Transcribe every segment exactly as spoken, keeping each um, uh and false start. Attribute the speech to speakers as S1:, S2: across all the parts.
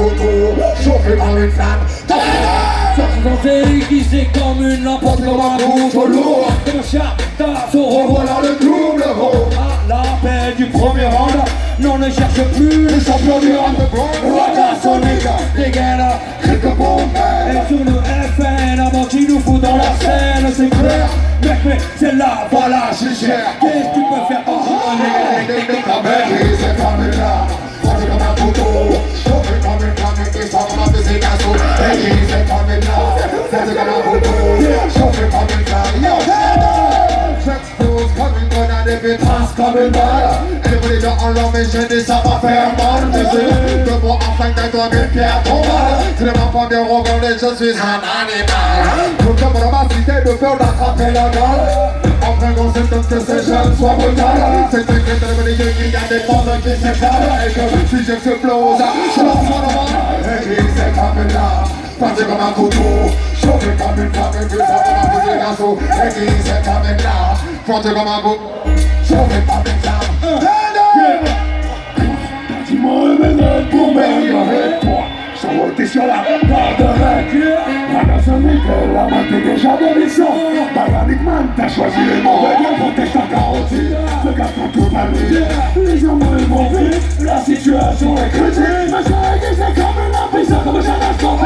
S1: couteau, chauffé comme une flamme.
S2: Sans aiguisé comme une lampe,
S1: Porte comme un couteau lourd,
S2: comme un chat d'assaut.
S1: revoilà le double rond.
S2: À l'appel du premier round, non ne cherche plus
S1: Le champion du underground,
S2: Waka Sonic, dégaine,
S1: quelques bombes.
S2: et sur le F N, avant qu'il nous fout dans la scène, c'est clair. Mec, mais c'est là, voilà, c'est cher. Qu'est-ce que tu peux faire pour
S1: C'est comme une lame, porté comme un couteau, chauffé comme une flamme, et sans comme un fusil d'assaut. C'est comme une lame, porté comme un couteau, chauffé comme une flamme. J'explose comme une grenade et puis trace comme une balle. Elle voulait de en l'homme mais je dis ça va faire mal. Tu sais, de moi enfin d'un toi mille pierres tombales. Tu ne m'as pas bien regardé, je suis un animal. Nous sommes dans ma cité de peur d'attraper la balle. En prenant cette tête que ces jeunes soient brutales. C'est vrai que dans le milieu il y a des bandes qui s'étalent. Et que si j'explose, je lance mon amour. Et puis c'est comme une lame, porté comme un couteau, chauffé comme une flamme, et puis ça comme un fusil d'assaut. Et puis c'est comme une lame, porté comme un couteau, chauffé comme une flamme. Dis-moi le ménage pour m'améliorer. T'es sur la barre de recul. La Sonic, la main t'es déjà de mission. Dynamic Man, t'as choisi les mauvais gars pour tes ta carotide. Le gars quand tout va vite, les gens me vont vite. La situation est critique. Ma soeur est c'est comme une lampe, ça comme ça n'a pas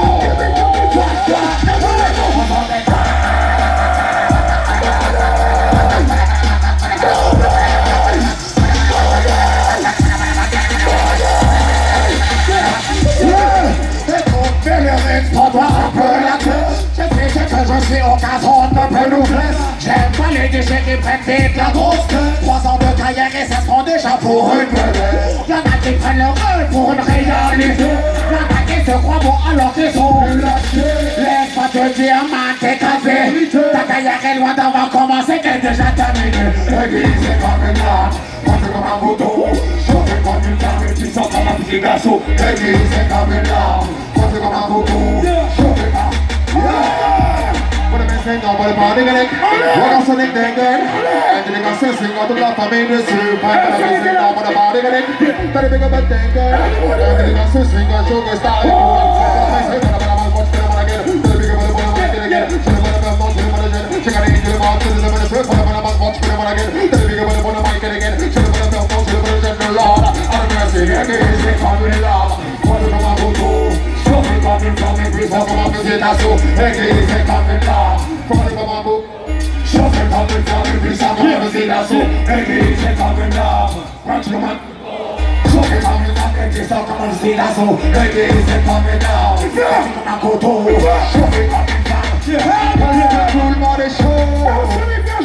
S1: prends-toi un peu la queue. Je sais que je suis au cadran de pelouflesse. J'aime pas les déchets qui prennent vite la grosse queue. Trois ans de carrière et ça se prend déjà pour une vedette. Y'en a qui prennent le rôle pour une réalité. Y'en a qui se croient bons alors qu'ils sont lâchés. Laisse-moi te dire, man, t'es casé. Ta carrière est loin d'avoir commencé, qu'elle est déjà terminée. Aiguisé comme une lame, porté comme un couteau, chauffé comme une flamme, et tu sens comme un fusil d'assaut. Aiguisé comme une lame, porté comme un couteau, chauffé par... What am I saying? No, but about it, like, what else on it, then, then? And then I say, sing out the love, I mean, it's you, but I'm saying, no, but about it, like, tell me about then, then. And then I say, sing out, show me style, I say, but I'm watch them when I get it. Tell me about the one I get again. Tell me about the one I get again. Check out the angel about to the limit, but I'm about watch them when I get it. Tell me about the one I get again. Tell me about the one I get again. Lord, I'm mercy, again, they come with love. What do I go to? Chauffé comme une flamme, et puis ça comme un fusil d'assaut. Aiguisé comme une lame, porté comme un couteau, chauffé comme une flamme, et puis ça comme un fusil d'assaut. Aiguisé comme une lame, porté comme un couteau, chauffé comme une flamme, et puis ça comme un fusil d'assaut. Aiguisé comme une lame, porté comme un couteau, chauffé comme une flamme. Tout le monde est chaud.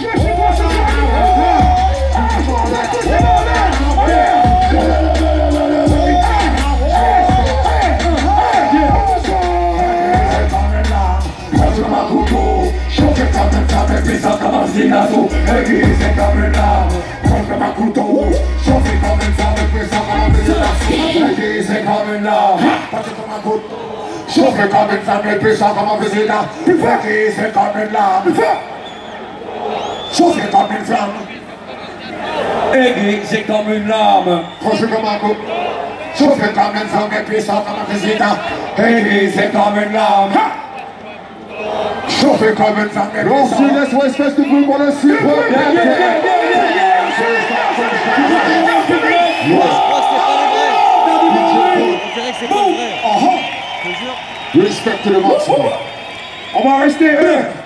S1: Aiguisé comme une lame, porté comme un couteau, chauffé comme une flamme, et puis ça comme un fusil d'assaut. Aiguisé comme une lame, porté comme un couteau, chauffé comme une flamme, et puis ça comme un fusil d'assaut. Aiguisé comme une lame, chauffé comme une flamme,
S2: aiguisé comme une lame,
S1: chauffé comme un couteau, chauffé comme une flamme, et puis ça comme un fusil d'assaut. Aiguisé comme une lame, chauffé comme une flamme, et puis ça. On laisse West Fest du bruit pour le super. Respect to the maximum. On va rester eux.